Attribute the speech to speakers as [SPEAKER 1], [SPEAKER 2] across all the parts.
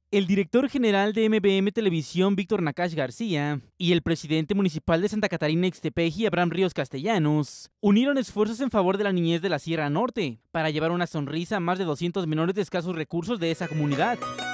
[SPEAKER 1] El director general de MBM Televisión, Víctor Nakash García, y el presidente municipal de Santa Catarina Ixtepeji, Abraham Ríos Castellanos, unieron esfuerzos en favor de la niñez de la Sierra Norte para llevar una sonrisa a más de 200 menores de escasos recursos de esa comunidad.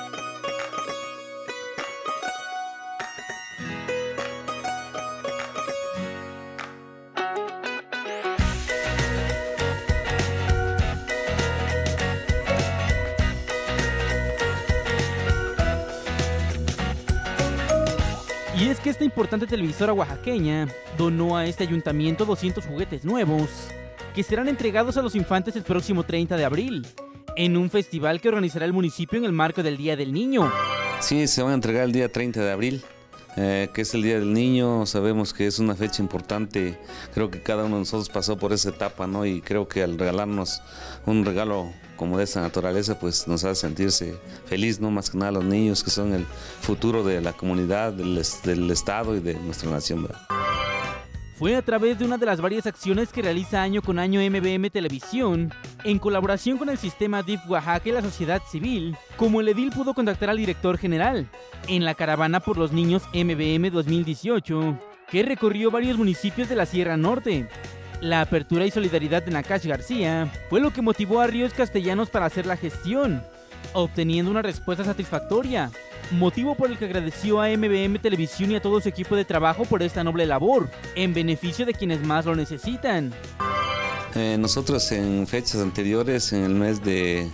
[SPEAKER 1] Y es que esta importante televisora oaxaqueña donó a este ayuntamiento 200 juguetes nuevos que serán entregados a los infantes el próximo 30 de abril, en un festival que organizará el municipio en el marco del Día del Niño.
[SPEAKER 2] Sí, se van a entregar el día 30 de abril, que es el Día del Niño. Sabemos que es una fecha importante, creo que cada uno de nosotros pasó por esa etapa, ¿no? Y creo que al regalarnos un regalo como de esa naturaleza, pues nos hace sentirse feliz, ¿no? Más que nada los niños, que son el futuro de la comunidad, del estado y de nuestra nación, ¿verdad?
[SPEAKER 1] Fue a través de una de las varias acciones que realiza año con año MBM Televisión, en colaboración con el sistema DIF Oaxaca y la sociedad civil, como el edil pudo contactar al director general en la caravana por los niños MBM 2018, que recorrió varios municipios de la Sierra Norte. La apertura y solidaridad de Nakash García fue lo que motivó a Ríos Castellanos para hacer la gestión, obteniendo una respuesta satisfactoria, motivo por el que agradeció a MBM Televisión y a todo su equipo de trabajo por esta noble labor, en beneficio de quienes más lo necesitan.
[SPEAKER 2] Nosotros en fechas anteriores, en el mes de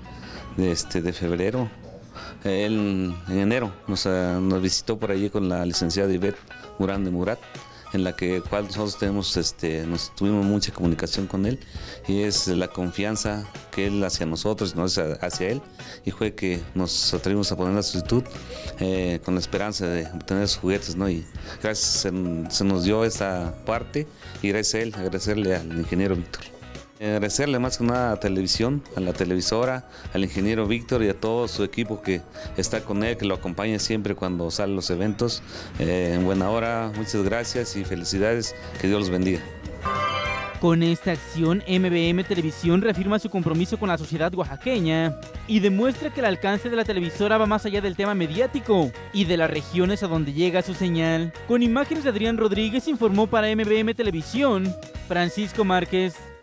[SPEAKER 2] febrero, él en enero nos visitó por allí con la licenciada Ivette Murán de Murat, en la cual nosotros nos tuvimos mucha comunicación con él, y es la confianza que él hacia nosotros y nosotros hacia él, y fue que nos atrevimos a poner la solicitud con la esperanza de obtener esos juguetes, ¿no? Y gracias, se nos dio esta parte, y gracias a él, agradecerle al ingeniero Víctor. Agradecerle más que nada a televisión, a la televisora, al ingeniero Víctor y a todo su equipo que está con él, que lo acompaña siempre cuando salen los eventos. En buena hora, muchas gracias y felicidades, que Dios los bendiga.
[SPEAKER 1] Con esta acción, MBM Televisión reafirma su compromiso con la sociedad oaxaqueña y demuestra que el alcance de la televisora va más allá del tema mediático y de las regiones a donde llega su señal. Con imágenes de Adrián Rodríguez, informó para MBM Televisión, Francisco Márquez.